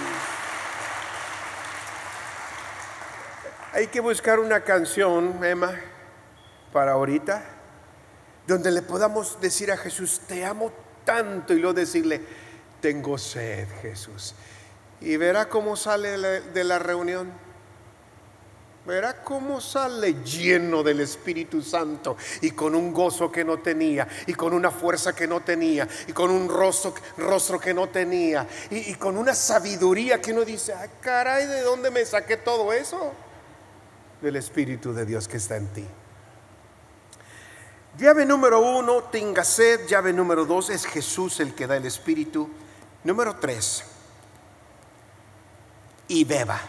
Hay que buscar una canción, Emma, para ahorita, donde le podamos decir a Jesús: te amo tanto, y luego decirle: tengo sed, Jesús. Y verá cómo sale de la reunión. Verá cómo sale lleno del Espíritu Santo, y con un gozo que no tenía, y con una fuerza que no tenía, y con un rostro que no tenía, y con una sabiduría que uno dice: ah, caray, ¿de dónde me saqué todo eso? Del Espíritu de Dios que está en ti. Llave número 1, tenga sed. Llave número 2, es Jesús el que da el Espíritu. Número 3, y beba.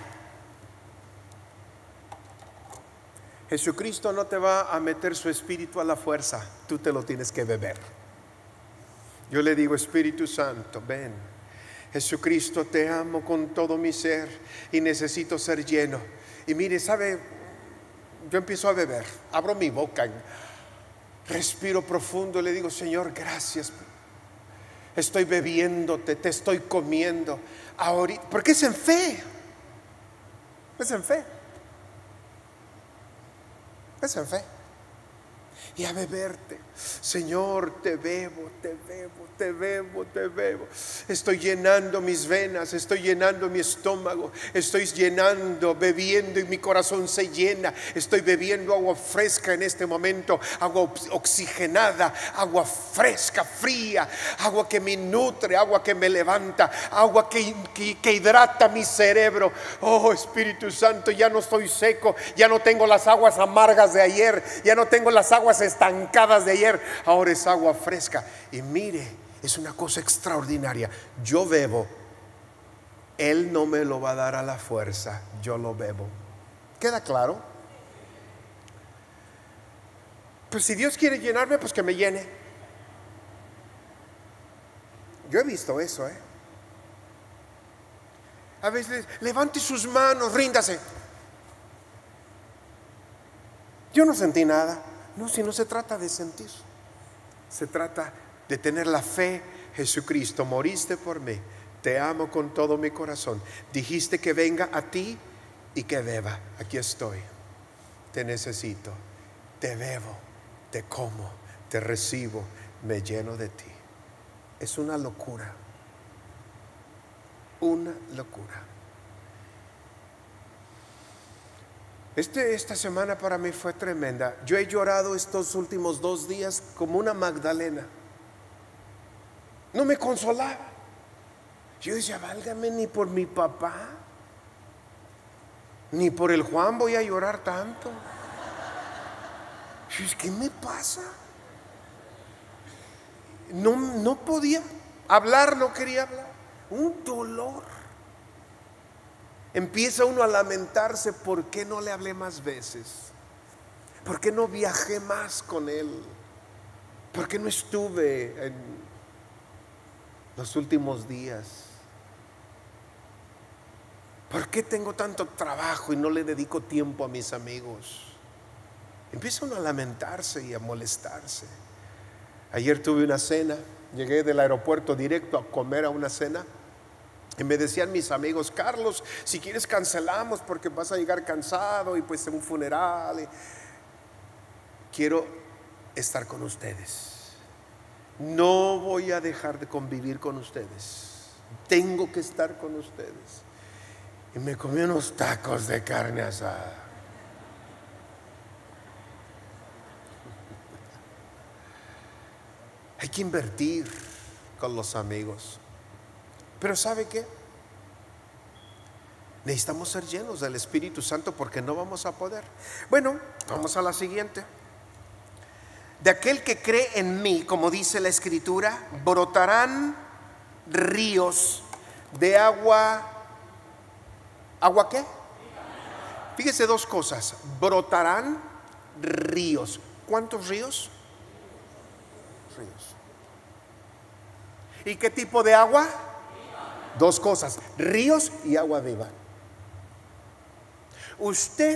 Jesucristo no te va a meter su espíritu a la fuerza, tú te lo tienes que beber. Yo le digo: Espíritu Santo, ven. Jesucristo, te amo con todo mi ser y necesito ser lleno. Y mire, ¿sabe? Yo empiezo a beber, abro mi boca, respiro profundo, le digo: Señor, gracias. Estoy bebiéndote, te estoy comiendo ahorita, porque es en fe. Es en fe. Es en fe. Y a beberte. Señor, te bebo, te bebo, te bebo, te bebo. Estoy llenando mis venas, estoy llenando mi estómago, estoy llenando, bebiendo, y mi corazón se llena. Estoy bebiendo agua fresca en este momento, agua oxigenada, agua fresca, fría, agua que me nutre, agua que me levanta, agua que hidrata mi cerebro. Oh, Espíritu Santo, ya no estoy seco, ya no tengo las aguas amargas de ayer, ya no tengo las aguas estancadas de ayer, ahora es agua fresca. Y mire, es una cosa extraordinaria. Yo bebo, Él no me lo va a dar a la fuerza, yo lo bebo. ¿Queda claro? Pues si Dios quiere llenarme, pues que me llene. Yo he visto eso, A veces: levante sus manos, ríndase. Yo no sentí nada. No, si no se trata de sentir, se trata de tener la fe. Jesucristo, moriste por mí, te amo con todo mi corazón, dijiste que venga a ti y que beba. Aquí estoy, te necesito, te bebo, te como, te recibo, me lleno de ti. Es una locura, una locura. Esta semana para mí fue tremenda. Yo he llorado estos últimos 2 días como una Magdalena. No me consolaba. Yo decía: válgame, ni por mi papá, ni por el Juan voy a llorar tanto. ¿Qué me pasa? No podía hablar, no quería hablar. Un dolor. Empieza uno a lamentarse: ¿por qué no le hablé más veces? ¿Por qué no viajé más con él? ¿Por qué no estuve en los últimos días? ¿Por qué tengo tanto trabajo y no le dedico tiempo a mis amigos? Empieza uno a lamentarse y a molestarse. Ayer tuve una cena, llegué del aeropuerto directo a comer a una cena y me decían mis amigos: Carlos, si quieres cancelamos porque vas a llegar cansado y pues en un funeral. Quiero estar con ustedes, no voy a dejar de convivir con ustedes, tengo que estar con ustedes. Y me comí unos tacos de carne asada. Hay que invertir con los amigos. Pero ¿sabe qué? Necesitamos ser llenos del Espíritu Santo porque no vamos a poder. Bueno, vamos a la siguiente. De aquel que cree en mí, como dice la Escritura, brotarán ríos de agua. ¿Agua qué? Fíjese dos cosas. Brotarán ríos. ¿Cuántos ríos? Ríos. ¿Y qué tipo de agua? Dos cosas: ríos y agua viva. Usted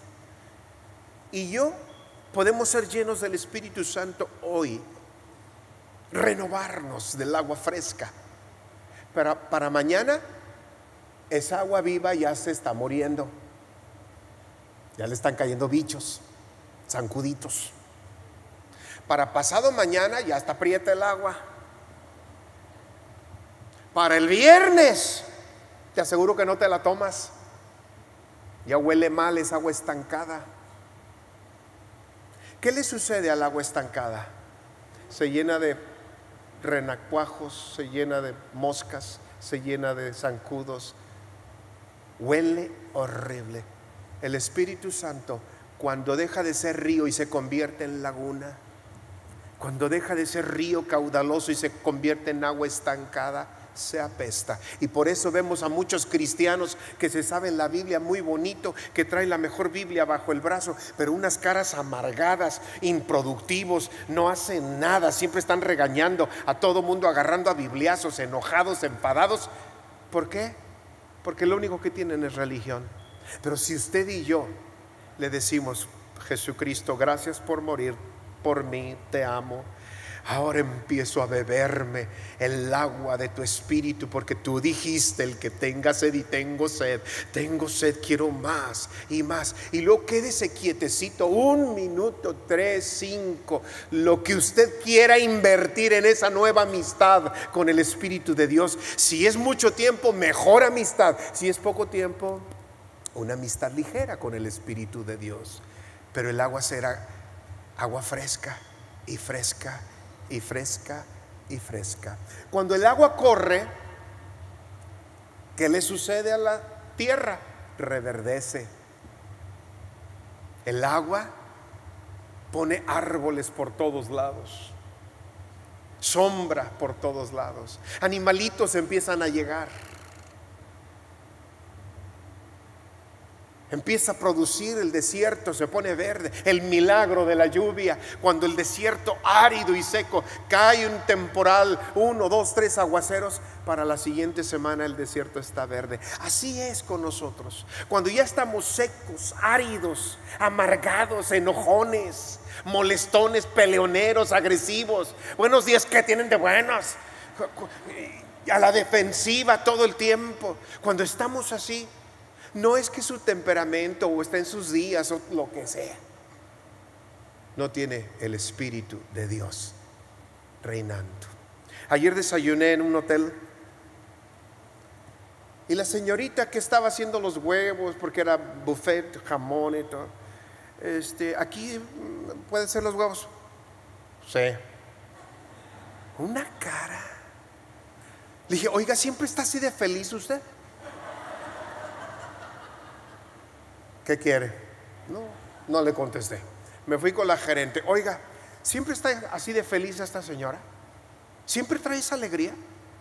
y yo podemos ser llenos del Espíritu Santo hoy, renovarnos del agua fresca. Para mañana esa agua viva ya se está muriendo, ya le están cayendo bichos, zancuditos. Para pasado mañana ya está prieta el agua. Para el viernes te aseguro que no te la tomas, ya huele mal, es agua estancada. ¿Qué le sucede al agua estancada? Se llena de renacuajos, se llena de moscas, se llena de zancudos, huele horrible. El Espíritu Santo, cuando deja de ser río y se convierte en laguna, cuando deja de ser río caudaloso y se convierte en agua estancada, se apesta. Y por eso vemos a muchos cristianos que se saben la Biblia muy bonito, que traen la mejor Biblia bajo el brazo, pero unas caras amargadas, improductivos, no hacen nada, siempre están regañando a todo mundo, agarrando a bibliazos, enojados, enfadados. ¿Por qué? Porque lo único que tienen es religión. Pero si usted y yo le decimos: Jesucristo, gracias por morir por mí, te amo, ahora empiezo a beberme el agua de tu Espíritu, porque tú dijiste: el que tenga sed, y tengo sed, quiero más y más. Y luego quédese quietecito 1 minuto, 3, 5, lo que usted quiera invertir en esa nueva amistad con el Espíritu de Dios. Si es mucho tiempo, mejor amistad. Si es poco tiempo, una amistad ligera con el Espíritu de Dios. Pero el agua será agua fresca y fresca y fresca y fresca. Cuando el agua corre, ¿qué le sucede a la tierra? Reverdece. El agua pone árboles por todos lados, sombra por todos lados, animalitos empiezan a llegar, empieza a producir el desierto, se pone verde. El milagro de la lluvia, cuando el desierto árido y seco, cae un temporal, 1, 2, 3 aguaceros, para la siguiente semana el desierto está verde. Así es con nosotros. Cuando ya estamos secos, áridos, amargados, enojones, molestones, peleoneros, agresivos, buenos días, ¿qué tienen de buenos? A la defensiva todo el tiempo. Cuando estamos así, no es que su temperamento o está en sus días o lo que sea, no tiene el Espíritu de Dios reinando. Ayer desayuné en un hotel y la señorita que estaba haciendo los huevos, porque era buffet, jamón y todo, aquí pueden ser los huevos. Sí. Una cara. Le dije: oiga, ¿siempre está así de feliz usted? ¿Qué quiere? No le contesté. Me fui con la gerente. Oiga, ¿siempre está así de feliz esta señora? ¿Siempre trae esa alegría?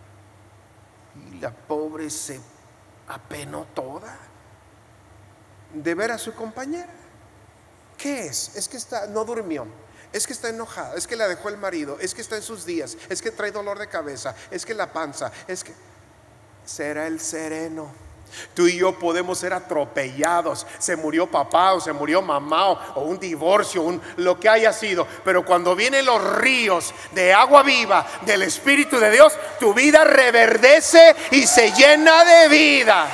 Y la pobre se apenó toda de ver a su compañera. ¿Qué es? Es que no durmió, es que está enojada, es que la dejó el marido, es que está en sus días, es que trae dolor de cabeza, es que la panza, es que será el sereno. Tú y yo podemos ser atropellados. Se murió papá o se murió mamá o un divorcio, lo que haya sido. Pero cuando vienen los ríos de agua viva del Espíritu de Dios, tu vida reverdece y se llena de vida.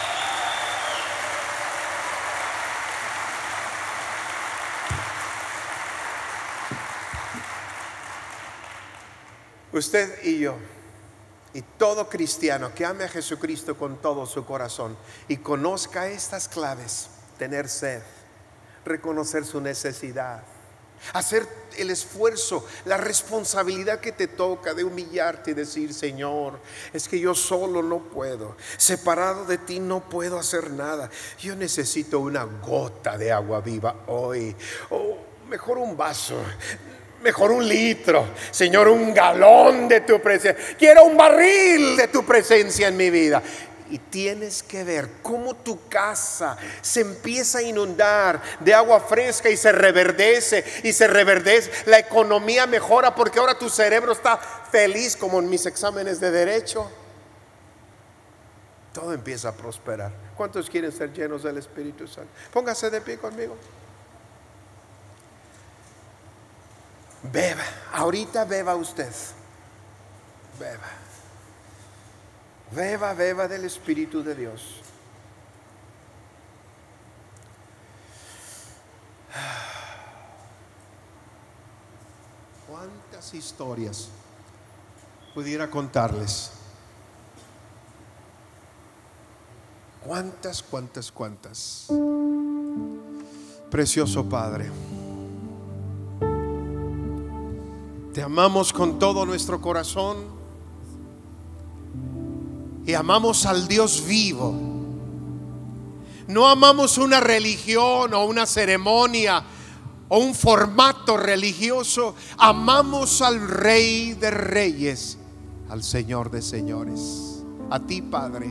Usted y yo, y todo cristiano que ame a Jesucristo con todo su corazón y conozca estas claves: tener sed, reconocer su necesidad, hacer el esfuerzo, la responsabilidad que te toca de humillarte y decir: Señor, es que yo solo no puedo, separado de ti no puedo hacer nada, yo necesito una gota de agua viva hoy, o mejor un vaso, mejor un litro, Señor, un galón de tu presencia. Quiero un barril de tu presencia en mi vida. Y tienes que ver cómo tu casa se empieza a inundar de agua fresca y se reverdece y se reverdece. La economía mejora porque ahora tu cerebro está feliz, como en mis exámenes de derecho. Todo empieza a prosperar. ¿Cuántos quieren ser llenos del Espíritu Santo? Póngase de pie conmigo. Beba, ahorita beba usted. Beba. Beba, beba del Espíritu de Dios. ¿Cuántas historias pudiera contarles? ¿Cuántas? Precioso Padre, te amamos con todo nuestro corazón y amamos al Dios vivo. No amamos una religión o una ceremonia o un formato religioso. Amamos al Rey de Reyes, al Señor de Señores. A ti, Padre.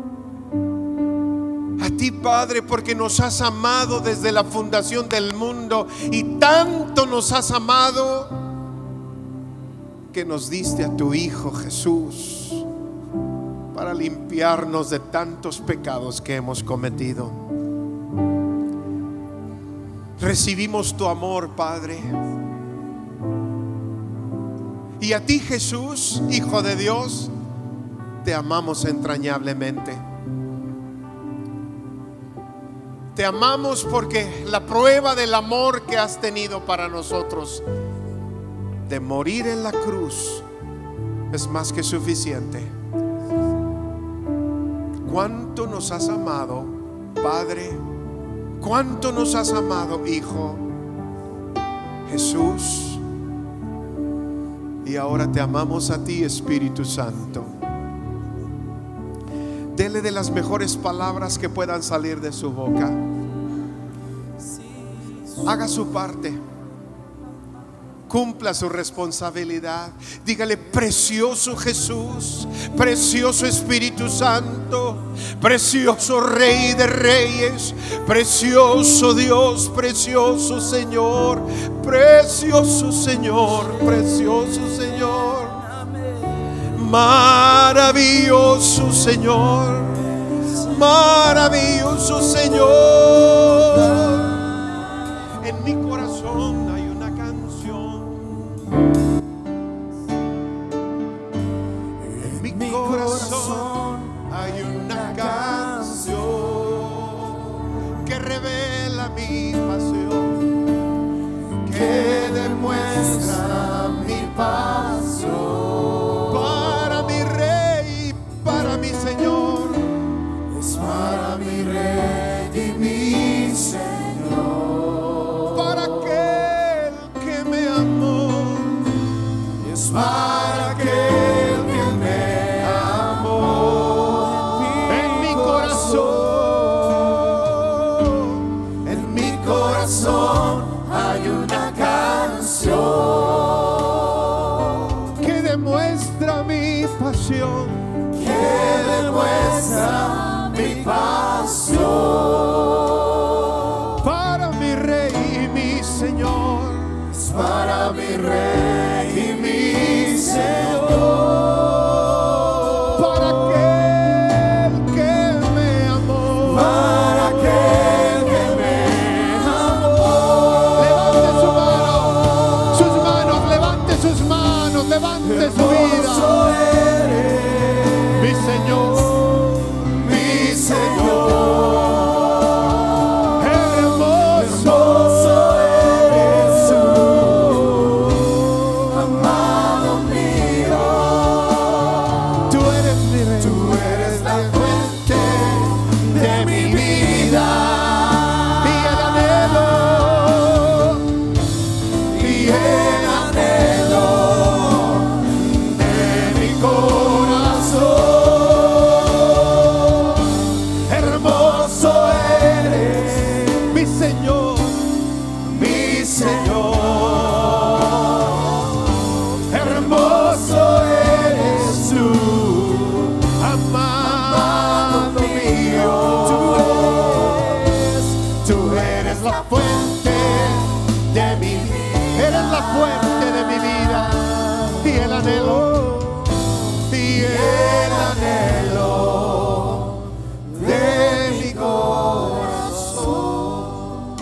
A ti, Padre, porque nos has amado desde la fundación del mundo, y tanto nos has amado que nos diste a tu Hijo Jesús para limpiarnos de tantos pecados que hemos cometido. Recibimos tu amor, Padre, y a ti, Jesús, Hijo de Dios, te amamos entrañablemente. Te amamos porque la prueba del amor que has tenido para nosotros, de morir en la cruz, es más que suficiente. Cuánto nos has amado, Padre, cuánto nos has amado, Hijo, Jesús, y ahora te amamos a ti, Espíritu Santo. Dele de las mejores palabras que puedan salir de su boca. Haga su parte. Cumpla su responsabilidad. Dígale: precioso Jesús, precioso Espíritu Santo, precioso Rey de Reyes, precioso Dios, precioso Señor, precioso Señor, precioso Señor, maravilloso Señor, maravilloso Señor. En mi corazón hay una canción, en mi corazón hay una canción que revela mi pasión, que demuestra mi pasión para mi Rey, para mi Señor, es para mi Rey y mi Señor. Para aquel que me amó, en mi corazón, en mi corazón. la fuente de mi vida. Eres la fuente de mi vida y el anhelo, y el anhelo de mi corazón.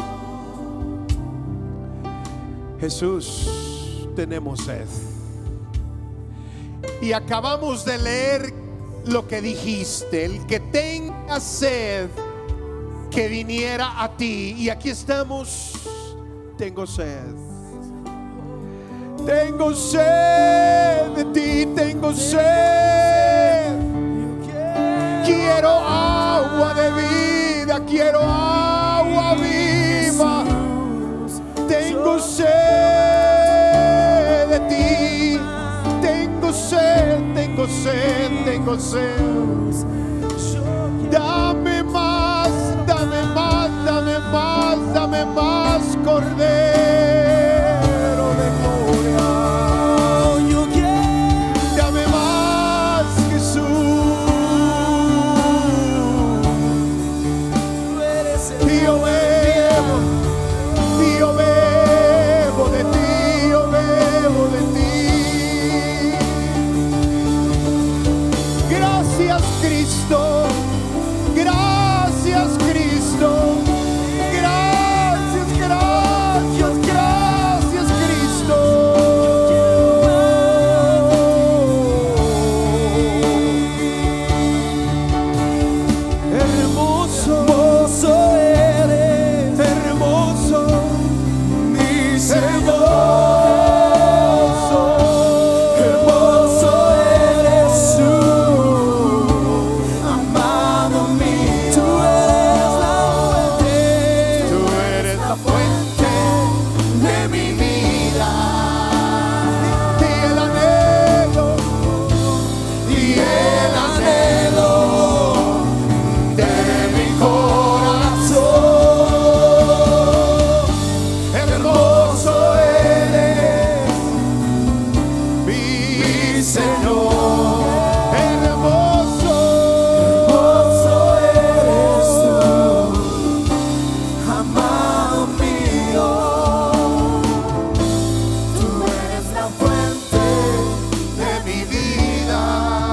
Jesús, tenemos sed. Y acabamos de leer lo que dijiste: el que tenga sed, que viniera a ti. Y aquí estamos. Tengo sed. Tengo sed de ti, tengo sed. Quiero agua de vida, quiero agua viva. Tengo sed de ti, tengo sed, tengo sed, tengo sed. Dame más, dame más, dame más, dame más, Cordero de gloria. Yo quiero. Dame más, Jesús. Y yo bebo, y yo bebo de ti, yo bebo de ti. Gracias, Cristo. Gracias, Cristo. Gracias, gracias, gracias, Cristo. Hermoso, hermoso eres, hermoso, mi hermoso, hermoso eres tú. Amado mío, tú eres la fuente de mi vida, y el anhelo, y el anhelo de mi corazón. Hermoso eres, mi Señor. Hermoso, hermoso eres tú, amado mío. Tú eres la fuente de mi vida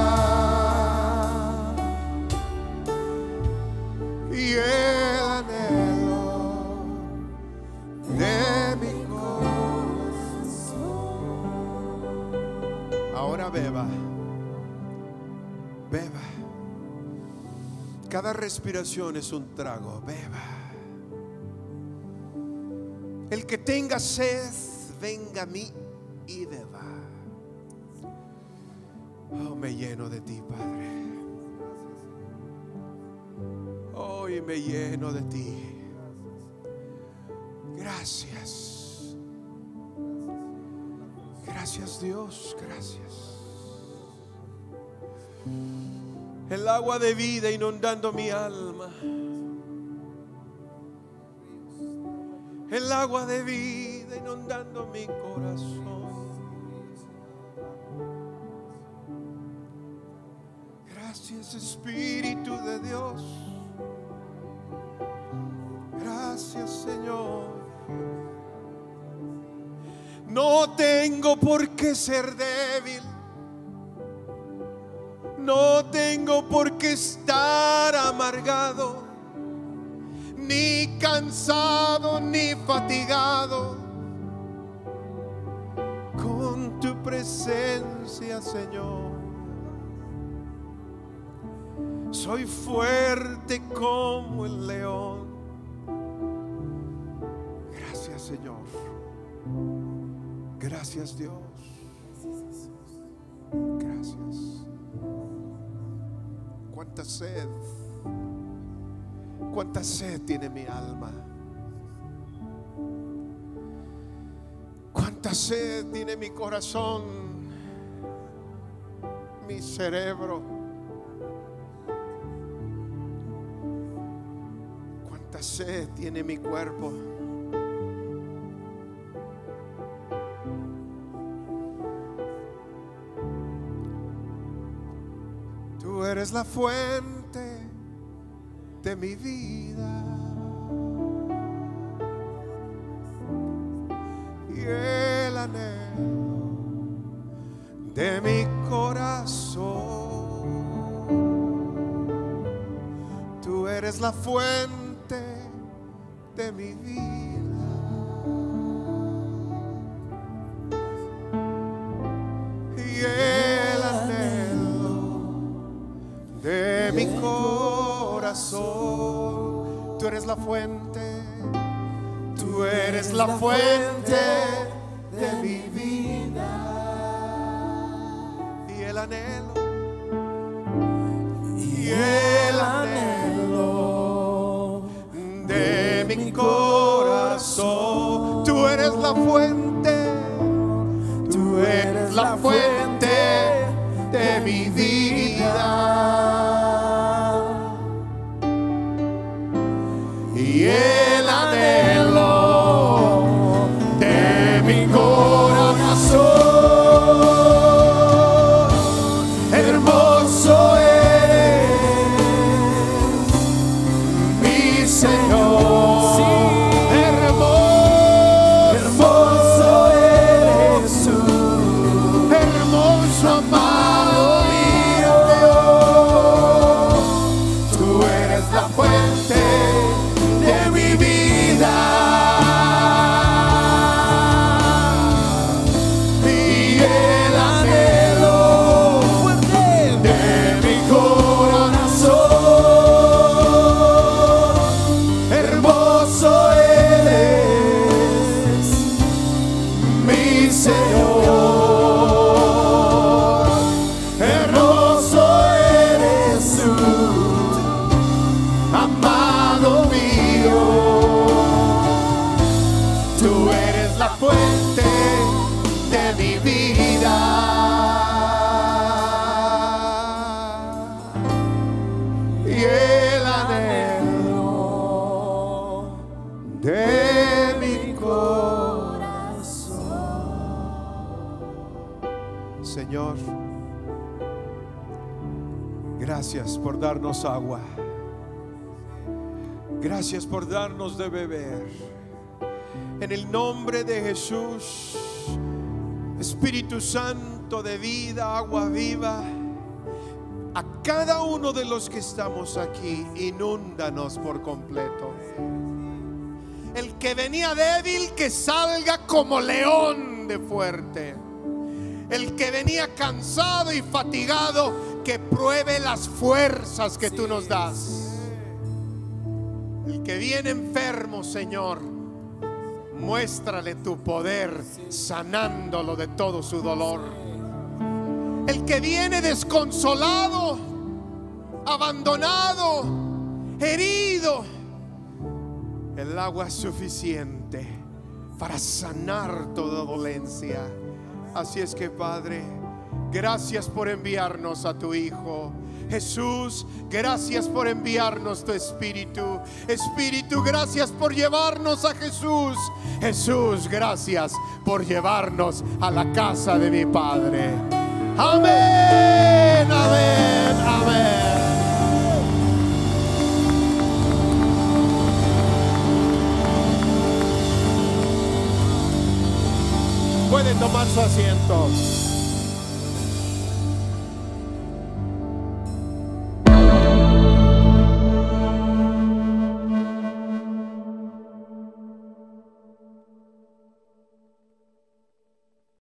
y el anhelo de mi corazón. Ahora beba, beba. Cada respiración es un trago. Beba. El que tenga sed, venga a mí y beba. Oh, me lleno de ti, Padre. Hoy me lleno de ti. Gracias. Gracias, Dios, gracias. El agua de vida inundando mi alma. El agua de vida inundando mi corazón. Gracias, Espíritu de Dios. Gracias, Señor. No tengo por qué ser débil. No tengo por qué estar amargado, ni cansado, ni fatigado. Con tu presencia, Señor, soy fuerte como el león. Gracias, Señor. Gracias, Dios. Gracias. Cuánta sed tiene mi alma. Cuánta sed tiene mi corazón, mi cerebro. Cuánta sed tiene mi cuerpo. Tú eres la fuente de mi vida anhelo de mi corazón. Tú eres la fuente de mi vida, y el anhelo de mi corazón. Tú eres la fuente, tú eres la fuente de mi vida, y el anhelo, y el anhelo de mi corazón. Tú eres la fuente, tú eres la fuente de mi vida, y el anhelo de mi corazón. Hermoso eres, mi Señor. Sí. Hermoso eres tú, hermoso amado mío. Tú eres la fuente de mi vida, y el anhelo de mi corazón. Hermoso eres, mi Señor. Hermoso eres tú, amado mío. Tú eres la fuente de mi vida, y el anhelo de mi corazón. Señor, gracias por darnos agua. Gracias por darnos de beber. En el nombre de Jesús, Espíritu Santo de vida, agua viva, a cada uno de los que estamos aquí, inúndanos por completo. El que venía débil, que salga como león de fuerte. El que venía cansado y fatigado, que pruebe las fuerzas que tú nos das. El que viene enfermo, Señor, muéstrale tu poder sanándolo de todo su dolor. El que viene desconsolado, abandonado, herido, el agua es suficiente para sanar toda dolencia. Así es que, Padre, gracias por enviarnos a tu Hijo Jesús. Gracias por enviarnos tu Espíritu. Espíritu, gracias por llevarnos a Jesús. Jesús, gracias por llevarnos a la casa de mi Padre. Amén, amén, amén. Pueden tomar su asiento.